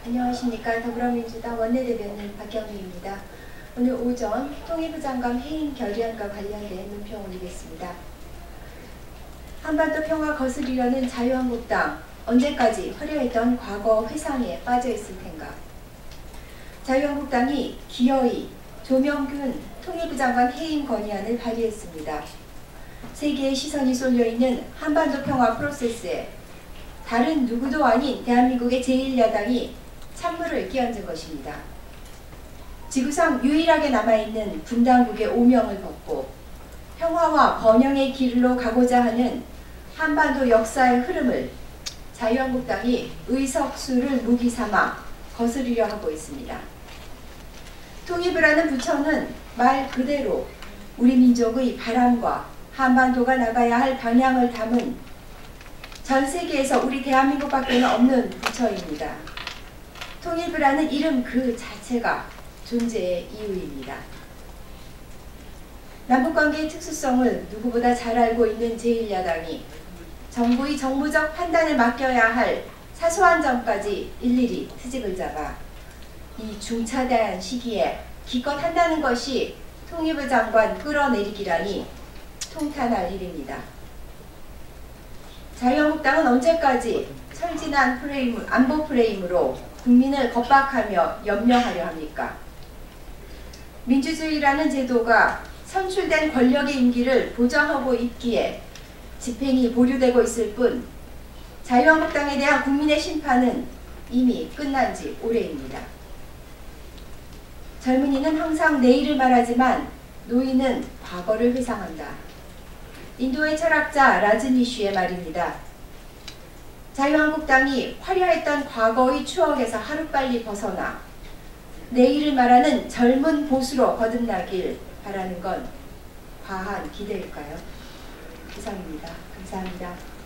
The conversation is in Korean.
안녕하십니까. 더불어민주당 원내대변인 박경미입니다. 오늘 오전 통일부 장관 해임 결의안과 관련된 논평 올리겠습니다. 한반도 평화 거스리려는 자유한국당, 언제까지 화려했던 과거 회상에 빠져있을 텐가. 자유한국당이 기어이 조명균 통일부 장관 해임 건의안을 발의했습니다. 세계의 시선이 쏠려있는 한반도 평화 프로세스에 다른 누구도 아닌 대한민국의 제1야당이 찬물을 끼얹은 것입니다. 지구상 유일하게 남아있는 분단국의 오명을 벗고 평화와 번영의 길로 가고자 하는 한반도 역사의 흐름을 자유한국당이 의석수를 무기 삼아 거스르려 하고 있습니다. 통일부라는 부처는 말 그대로 우리 민족의 바람과 한반도가 나가야 할 방향을 담은 전 세계에서 우리 대한민국밖에 없는 부처입니다. 통일부라는 이름 그 자체가 존재의 이유입니다. 남북관계의 특수성을 누구보다 잘 알고 있는 제1야당이 정부의 정무적 판단에 맡겨야 할 사소한 점까지 일일이 트집을 잡아 이 중차대한 시기에 기껏 한다는 것이 통일부 장관 끌어내리기라니 통탄할 일입니다. 자유한국당은 언제까지 철진한 안보 프레임으로 국민을 겁박하며 염려하려 합니까? 민주주의라는 제도가 선출된 권력의 임기를 보장하고 있기에 집행이 보류되고 있을 뿐 자유한국당에 대한 국민의 심판은 이미 끝난 지 오래입니다. 젊은이는 항상 내일을 말하지만 노인은 과거를 회상한다. 인도의 철학자 라즈니쉬의 말입니다. 자유한국당이 화려했던 과거의 추억에서 하루빨리 벗어나 내일을 말하는 젊은 보수로 거듭나길 바라는 건 과한 기대일까요? 이상입니다. 감사합니다.